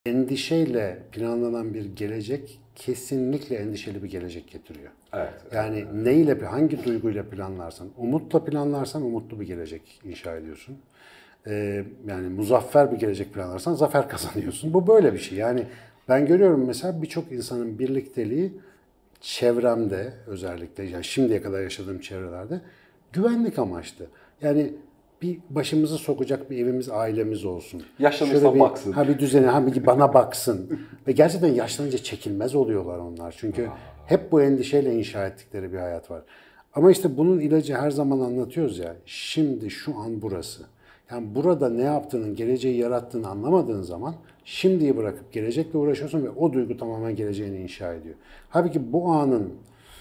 Endişeyle planlanan bir gelecek kesinlikle endişeli bir gelecek getiriyor. Evet. Yani neyle, hangi duyguyla planlarsan, umutla planlarsan umutlu bir gelecek inşa ediyorsun. Yani muzaffer bir gelecek planlarsan zafer kazanıyorsun. Bu böyle bir şey. Yani ben görüyorum mesela birçok insanın birlikteliği çevremde özellikle, yani şimdiye kadar yaşadığım çevrelerde güvenlik amaçlı. Yani bir başımızı sokacak bir evimiz, ailemiz olsun. Yaşlanırsa baksın. Bir düzeni, bir bana baksın. Ve gerçekten yaşlanınca çekilmez oluyorlar onlar. Çünkü hep bu endişeyle inşa ettikleri bir hayat var. Ama işte bunun ilacı her zaman anlatıyoruz ya. Şimdi, şu an burası. Yani burada ne yaptığının, geleceği yarattığını anlamadığın zaman şimdiyi bırakıp gelecekle uğraşıyorsun ve o duygu tamamen geleceğini inşa ediyor. Halbuki bu anın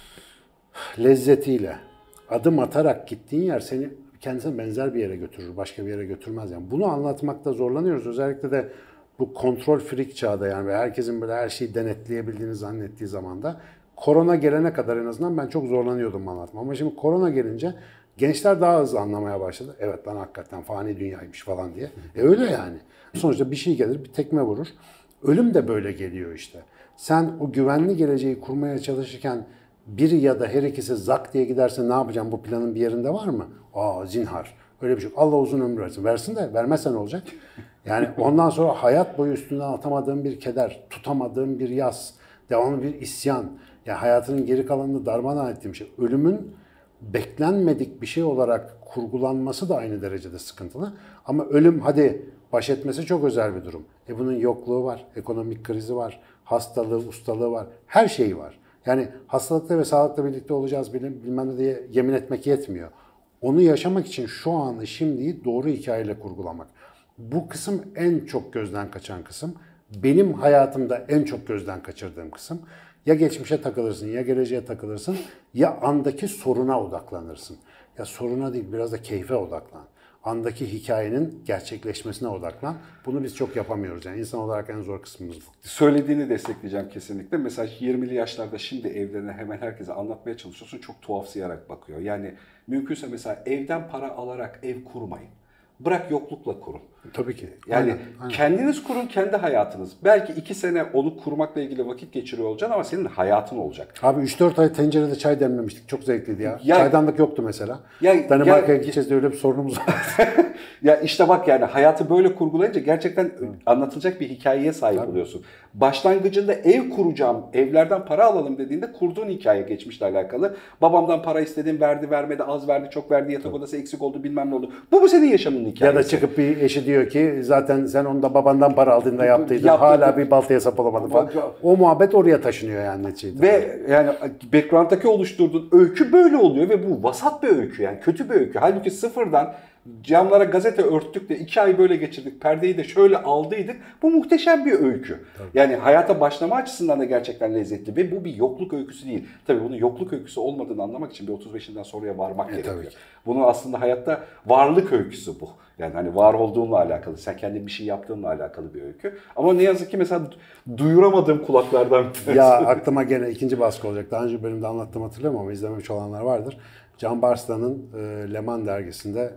lezzetiyle adım atarak gittiğin yer seni kendisine benzer bir yere götürür, başka bir yere götürmez. Yani bunu anlatmakta zorlanıyoruz. Özellikle de bu kontrol freak çağda, yani ve herkesin böyle her şeyi denetleyebildiğini zannettiği zamanda, korona gelene kadar en azından ben çok zorlanıyordum anlatma. Ama şimdi korona gelince gençler daha hızlı anlamaya başladı. Evet lan, hakikaten fani dünyaymış falan diye. Öyle yani. Sonuçta bir şey gelir, bir tekme vurur. Ölüm de böyle geliyor işte. Sen o güvenli geleceği kurmaya çalışırken biri ya da her ikisi zak diye giderse ne yapacağım? Bu planın bir yerinde var mı? Zinhar. Öyle bir şey. Allah uzun ömür versin. Versin de vermezse ne olacak? Yani ondan sonra hayat boyu üstünden atamadığın bir keder, tutamadığın bir yas, devamlı bir isyan. Yani hayatının geri kalanını darmadağın ettiğim şey. Ölümün beklenmedik bir şey olarak kurgulanması da aynı derecede sıkıntılı. Ama ölüm, hadi baş etmesi çok özel bir durum. Bunun yokluğu var, ekonomik krizi var, hastalığı, ustalığı var, her şeyi var. Yani hastalıkla ve sağlıkla birlikte olacağız bilmem ne diye yemin etmek yetmiyor. Onu yaşamak için şu anı, şimdiyi doğru hikayeyle kurgulamak. Bu kısım en çok gözden kaçan kısım. Benim hayatımda en çok gözden kaçırdığım kısım. Ya geçmişe takılırsın, ya geleceğe takılırsın, ya andaki soruna odaklanırsın. Ya soruna değil, biraz da keyfe odaklan. Andaki hikayenin gerçekleşmesine odaklan. Bunu biz çok yapamıyoruz. Yani insan olarak en zor kısmımız bu. Söylediğini destekleyeceğim kesinlikle. Mesela 20'li yaşlarda şimdi evlerine hemen herkese anlatmaya çalışıyorsun. Çok tuhafsayarak bakıyor. Yani mümkünse mesela evden para alarak ev kurmayın. Bırak yoklukla kurun. Tabii ki. Yani aynen. Kendiniz kurun, kendi hayatınız. Belki 2 sene onu kurmakla ilgili vakit geçiriyor olacaksın ama senin hayatın olacak. Abi 3-4 ay tencerede çay demlemiştik. Çok zevkliydi ya. Çaydanlık yoktu mesela. Danimarka'ya gideceğiz diye öyle bir sorunumuz var. Ya işte bak, yani hayatı böyle kurgulayınca gerçekten anlatılacak bir hikayeye sahip oluyorsun. Başlangıcında ev kuracağım, evlerden para alalım dediğinde kurduğun hikaye geçmişle alakalı. Babamdan para istedim, verdi vermedi, az verdi, çok verdi, yatak odası eksik oldu, bilmem ne oldu. Bu senin yaşamının hikayesi. Ya da çıkıp bir eşi diyor ki zaten sen onda babandan para aldığında yaptıydın. Hala bir baltaya sap olamadın falan. O muhabbet oraya taşınıyor yani neticede. Ve yani background'daki oluşturduğun öykü böyle oluyor ve bu vasat bir öykü, yani kötü bir öykü. Halbuki sıfırdan camlara gazete örttük de 2 ay böyle geçirdik, perdeyi de şöyle aldıydık. Bu muhteşem bir öykü. Tabii. Yani hayata başlama açısından da gerçekten lezzetli ve bu bir yokluk öyküsü değil. Tabii bunun yokluk öyküsü olmadığını anlamak için bir 35'inden sonraya varmak gerekiyor. Bunun aslında hayatta varlık öyküsü bu. Yani hani var olduğunla alakalı, sen kendin bir şey yaptığınla alakalı bir öykü. Ama ne yazık ki mesela duyuramadığım kulaklardan birisi. Ya aklıma gene ikinci baskı olacak. Daha önce bölümde anlattığımı hatırlamıyorum ama izlememiş olanlar vardır. Can Barslan'ın Leman dergisinde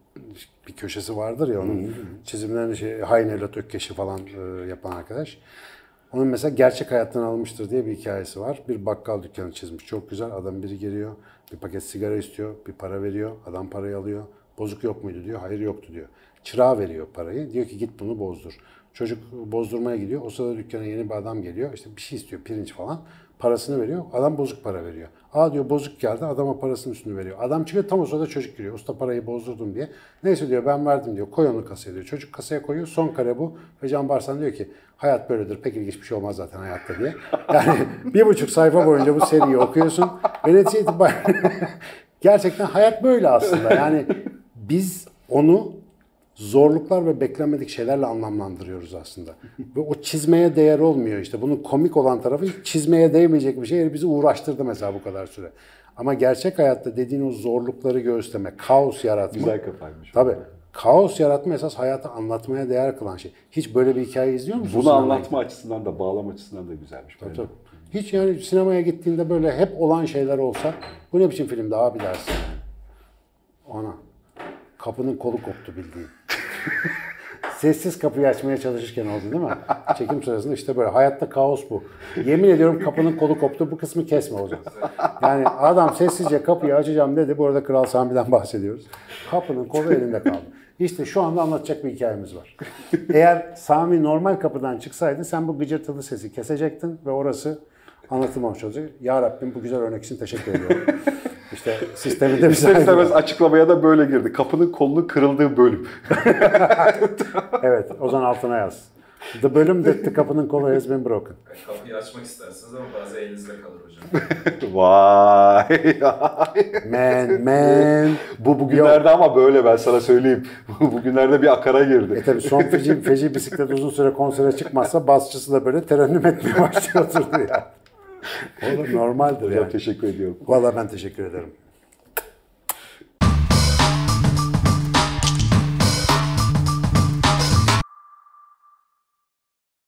bir köşesi vardır ya, onun çizimlerini Hain Evlat Ökkeş'i falan yapan arkadaş. Onun mesela gerçek hayattan almıştır diye bir hikayesi var. Bir bakkal dükkanı çizmiş. Çok güzel. Adam biri geliyor. Bir paket sigara istiyor. Bir para veriyor. Adam parayı alıyor. Bozuk yok muydu diyor. Hayır yoktu diyor. Çırağa veriyor parayı. Diyor ki git bunu bozdur. Çocuk bozdurmaya gidiyor. O sırada dükkana yeni bir adam geliyor. İşte bir şey istiyor. Pirinç falan. Parasını veriyor. Adam bozuk para veriyor. Diyor bozuk geldi. Adama parasının üstünü veriyor. Adam çıkıyor, tam o sırada çocuk giriyor. Usta parayı bozdurdum diye. Neyse diyor, ben verdim diyor. Koy onu kasaya diyor. Çocuk kasaya koyuyor. Son kare bu. Ve Can Barslan diyor ki hayat böyledir. Pek ilginç bir şey olmaz zaten hayatta diye. Yani 1,5 sayfa boyunca bu seriyi okuyorsun. Ve netice itibariyle gerçekten hayat böyle aslında. Yani biz onu zorluklar ve beklenmedik şeylerle anlamlandırıyoruz aslında. Ve o çizmeye değer olmuyor işte. Bunun komik olan tarafı, hiç çizmeye değmeyecek bir şey bizi uğraştırdı mesela bu kadar süre. Ama gerçek hayatta dediğin o zorlukları göğüsleme, kaos yaratma. Güzel kafaymış. Tabii. Kaos yaratma esas hayatı anlatmaya değer kılan şey. Hiç böyle bir hikaye izliyor musun? Bunu anlatma açısından da, bağlama açısından da güzelmiş. Tabii. Hiç yani sinemaya gittiğinde böyle hep olan şeyler olsa, bu ne biçim filmdi abi dersin yani. Ona. Kapının kolu koptu bildiğin. Sessiz kapıyı açmaya çalışırken oldu değil mi? Çekim sırasında işte böyle. Hayatta kaos bu. Yemin ediyorum kapının kolu koptu. Bu kısmı kesme o zaman. Yani adam sessizce kapıyı açacağım dedi. Bu arada Kral Sami'den bahsediyoruz. Kapının kolu elinde kaldı. İşte şu anda anlatacak bir hikayemiz var. Eğer Sami normal kapıdan çıksaydı sen bu gıcırtılı sesi kesecektin ve orası anlatılmamış olacak. Ya Rabbim bu güzel örnek için teşekkür ediyorum. İşte sisteminde İster istemez açıklamaya da böyle girdi. Kapının kolunun kırıldığı bölüm. Evet, Ozan altına yaz. The bölüm that the kapının kolu has been broken. Kapıyı açmak istersiniz ama bazı elinizde kalır hocam. Vay. Man. Bu bugünlerde ama böyle ben sana söyleyeyim. Bugünlerde bir akara girdi. Tabii son feci bisiklet uzun süre konsere çıkmazsa basçısı da böyle terennüm etmeye başlıyor oturdu ya. Oğlum normaldir Hocam yani. teşekkür ediyorum. Vallahi ben teşekkür ederim.